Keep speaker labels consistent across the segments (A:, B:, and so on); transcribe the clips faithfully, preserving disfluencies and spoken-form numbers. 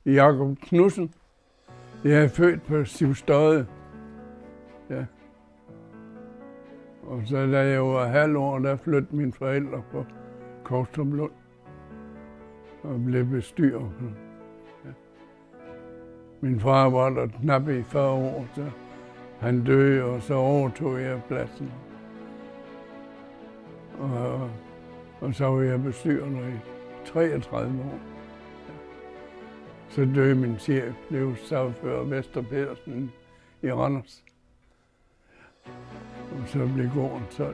A: Jakob Knudsen. Jeg er født på Sivstøje. Ja. Og så da jeg var halv år, der flyttede mine forældre på Korstrumlund og blev bestyrer. Ja. Min far var der knap i fyrre år, så han døde, og så overtog jeg pladsen. Og, og så var jeg bestyrer i treogtredive år. Ja. Så døde min chef, blev sagfører Vester Pedersen i Randers. Og så blev gården solgt.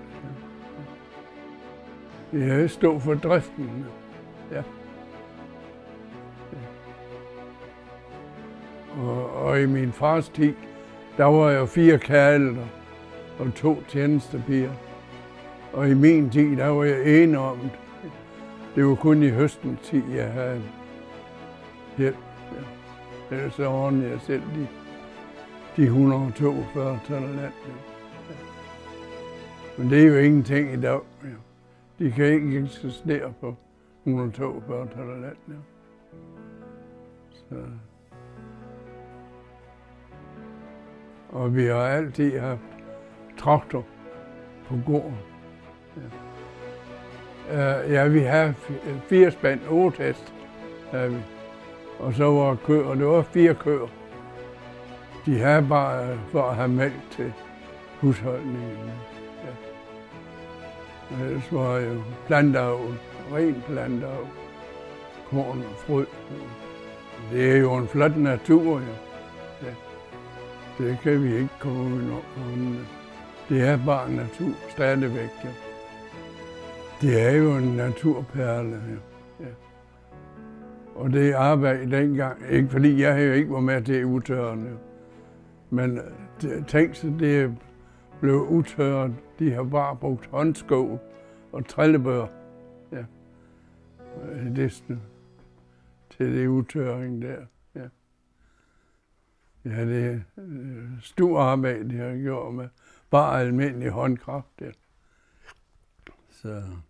A: Ja. Jeg stod for driften. Ja. Ja. Og, og i min fars tid, der var jeg fire kærler og to tjenestepiger. Og i min tid, der var jeg enig om det. Det var kun i høstens tid, jeg havde hjælp. Ja. Ellers så ordnede jeg selv de, de et hundrede og toogfyrre tønder land. Ja. Men det er jo ingenting i dag. Ja. De kan ikke eksistere på et hundrede og toogfyrre tønder land. Ja. Så. Og vi har altid haft traktor på gården. Ja, uh, ja vi har fire spand ottest, havde vi. Og så var køer, og det var fire køer. De havde bare for at have mælk til husholdningen. Ja. Og ellers var jo planteavl, ren planteavl, korn og frø. Det er jo en flot natur, ja. Ja. Det kan vi ikke komme udenom. Det er bare natur, stadigvæk, ja. Det er jo en naturperle, ja. Ja. Og det arbejde dengang, ikke fordi jeg jo ikke var med til udtørrende, men tænk sig, det blev udtørret. De har bare brugt håndskål og trillebør, ja, det, til det udtørring der, ja. Ja, det er stort arbejde, de har gjort med bare almindelig håndkraft, ja. Så.